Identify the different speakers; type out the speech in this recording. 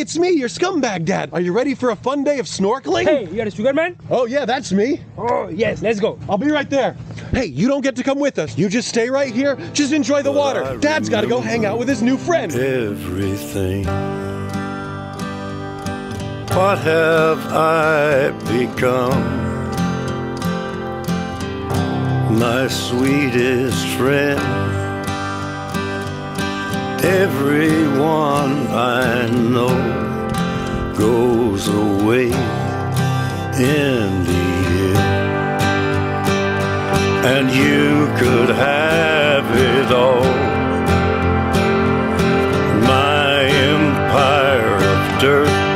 Speaker 1: it's me, your Scumbag Dad. Are you ready for a fun day of snorkeling?
Speaker 2: Hey, you are a sugar man?
Speaker 1: Oh yeah, that's me.
Speaker 2: Oh, yes, let's go.
Speaker 1: I'll be right there. Hey, you don't get to come with us. You just stay right here. Just enjoy the water. Dad's got to go hang out with his new friend.
Speaker 3: Everything. What have I become? My sweetest friend. Everyone I know goes away in the end. And you could have it all. My empire of dirt,